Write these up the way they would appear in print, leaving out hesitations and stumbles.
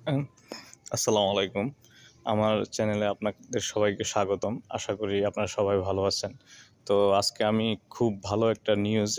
আহ, আসসালামু আলাইকুম। আমার চ্যানেলে আপনাদের সবাইকে স্বাগতম। আশা করি আপনারা সবাই ভালো আছেন। তো আজকে আমি খুব ভালো একটা নিউজ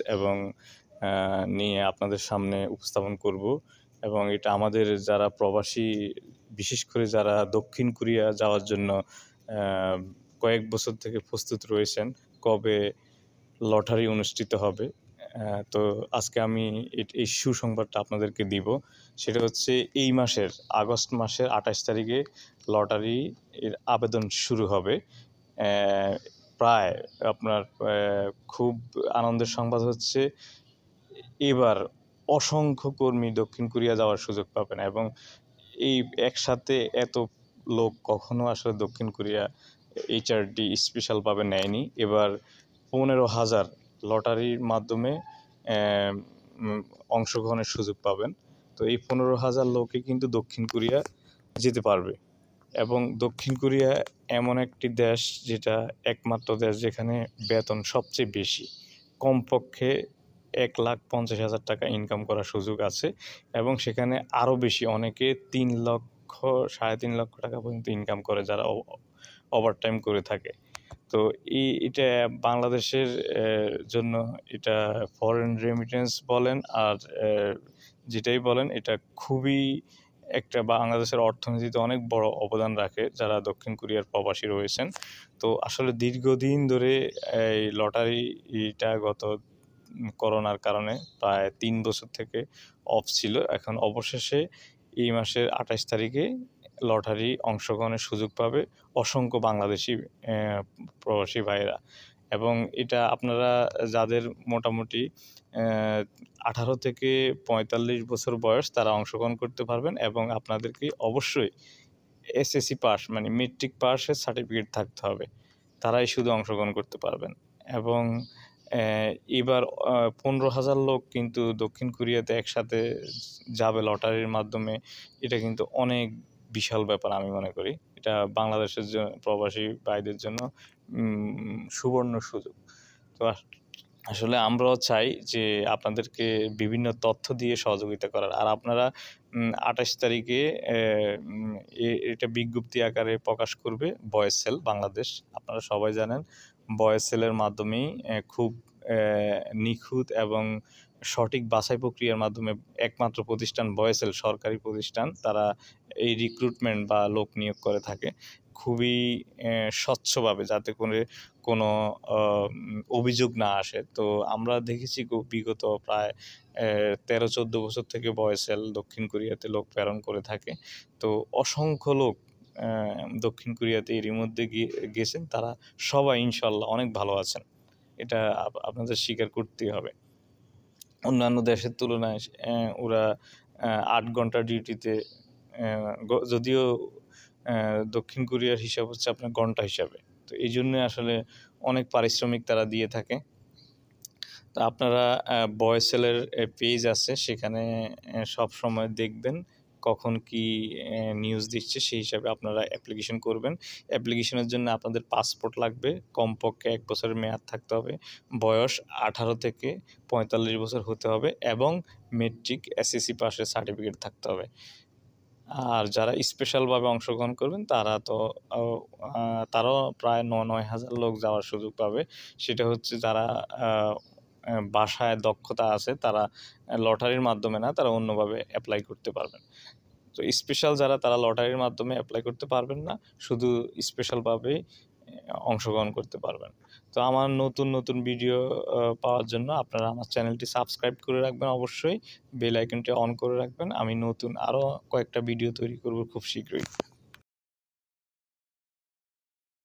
নিয়ে আপনাদের সামনে উপস্থাপন করব, এবং এটা আমাদের যারা প্রবাসী, বিশেষ করে যারা দক্ষিণ কোরিয়া যাওয়ার জন্য আহ, কয়েক বছর থেকে প্রস্তুত রয়েছেন, কবে লটারি অনুষ্ঠিত হবে। তো আজকে আমি এই সুসংবাদটা আপনাদেরকে দিব। সেটা হচ্ছে এই মাসের আগস্ট মাসের 28 তারিখে লটারি এর আবেদন শুরু হবে। আহ, প্রায় আপনার খুব আনন্দের সংবাদ হচ্ছে, এবার অসংখ্য কর্মী দক্ষিণ কোরিয়া যাওয়ার সুযোগ পাবেন, এবং এই একসাথে এত লোক কখনো আসলে দক্ষিণ কোরিয়া এইচআরডি স্পেশালভাবে নেয়নি। এবার 15,000 লটারির মাধ্যমে আহ, অংশগ্রহণের সুযোগ পাবেন। তো এই 15,000 লোকে কিন্তু দক্ষিণ কোরিয়া যেতে পারবে। এবং দক্ষিণ কোরিয়া এমন একটি দেশ, যেটা একমাত্র দেশ যেখানে বেতন সবচেয়ে বেশি। কমপক্ষে 1,50,000 টাকা ইনকাম করার সুযোগ আছে, এবং সেখানে আরও বেশি, অনেকে 3 লক্ষ, 3.5 লক্ষ টাকা পর্যন্ত ইনকাম করে, যারা ওভারটাইম করে থাকে। তো এটা বাংলাদেশের জন্য, এটা ফরেন রেমিটেন্স বলেন আর যেটাই বলেন, এটা খুবই একটা বাংলাদেশের অর্থনীতিতে অনেক বড় অবদান রাখে যারা দক্ষিণ কোরিয়ার প্রবাসী রয়েছেন। তো আসলে দীর্ঘদিন ধরে এই লটারিটা গত করোনার কারণে প্রায় 3 বছর থেকে অফ ছিল। এখন অবশেষে এই মাসের 28 তারিখে লটারি অংশগ্রহণের সুযোগ পাবে অসংখ্য বাংলাদেশি প্রবাসী ভাইয়েরা। এবং এটা আপনারা যাদের মোটামুটি 18 থেকে 45 বছর বয়স, তারা অংশগ্রহণ করতে পারবেন, এবং আপনাদেরকে অবশ্যই এসএসসি পাস, মানে মেট্রিক পাসের সার্টিফিকেট থাকতে হবে, তারাই শুধু অংশগ্রহণ করতে পারবেন। এবং এবার 15,000 লোক কিন্তু দক্ষিণ কোরিয়াতে একসাথে যাবে লটারির মাধ্যমে। এটা কিন্তু অনেক বিশাল ব্যাপার আমি মনে করি। এটা বাংলাদেশের প্রবাসী ভাইদের জন্য সুবর্ণ সুযোগ। তো আসলে আমরাও চাই যে আপনাদেরকে বিভিন্ন তথ্য দিয়ে সহযোগিতা করার। আর আপনারা 28 তারিখে এটা বিজ্ঞপ্তি আকারে প্রকাশ করবে বয়েসেল বাংলাদেশ। আপনারা সবাই জানেন, বয়েসেলের মাধ্যমেই খুব নিখুঁত এবং সঠিক বাছাই প্রক্রিয়ার মাধ্যমে একমাত্র প্রতিষ্ঠান বয়েসেল, সরকারি প্রতিষ্ঠান, তারা এই রিক্রুটমেন্ট বা লোক নিয়োগ করে থাকে খুবই স্বচ্ছভাবে, যাতে করে কোনো অভিযোগ না আসে। তো আমরা দেখেছি বিগত প্রায় 13-14 বছর থেকে বয়েসেল দক্ষিণ কোরিয়াতে লোক প্রেরণ করে থাকে। তো অসংখ্য লোক দক্ষিণ কোরিয়াতে এরই মধ্যে গেছেন, তারা সবাই ইনশাল্লাহ অনেক ভালো আছেন। এটা আপনাদের স্বীকার করতেই হবে। অন্যান্য দেশের তুলনায় ওরা 8 ঘন্টা ডিউটিতে, যদিও দক্ষিণ কোরিয়ার হিসাব হচ্ছে আপনার ঘন্টা হিসাবে, তো এই জন্য আসলে অনেক পারিশ্রমিক তারা দিয়ে থাকে। তো আপনারা বয়েসেলের পেজ আছে, সেখানে সব সময় দেখবেন কখন কি নিউজ দিচ্ছে, সেই হিসাবে আপনারা অ্যাপ্লিকেশন করবেন। অ্যাপ্লিকেশনের জন্য আপনাদের পাসপোর্ট লাগবে, কমপক্ষে 1 বছরের মেয়াদ থাকতে হবে, বয়স 18 থেকে 45 বছর হতে হবে, এবং মেট্রিক এসএসসি পাসের সার্টিফিকেট থাকতে হবে। আর যারা স্পেশালভাবে অংশগ্রহণ করবেন, তারাও প্রায় 9,000 লোক যাওয়ার সুযোগ পাবে। সেটা হচ্ছে যারা বাসায় দক্ষতা আছে, তারা লটারির মাধ্যমে না, তারা অন্যভাবে অ্যাপ্লাই করতে পারবেন। তো স্পেশাল যারা, তারা লটারির মাধ্যমে অ্যাপ্লাই করতে পারবেন না, শুধু স্পেশালভাবেই অংশগ্রহণ করতে পারবেন। তো আমার নতুন নতুন ভিডিও পাওয়ার জন্য আপনারা আমার চ্যানেলটি সাবস্ক্রাইব করে রাখবেন, অবশ্যই বেল আইকনটি অন করে রাখবেন। আমি নতুন আরও কয়েকটা ভিডিও তৈরি করব খুব শীঘ্রই।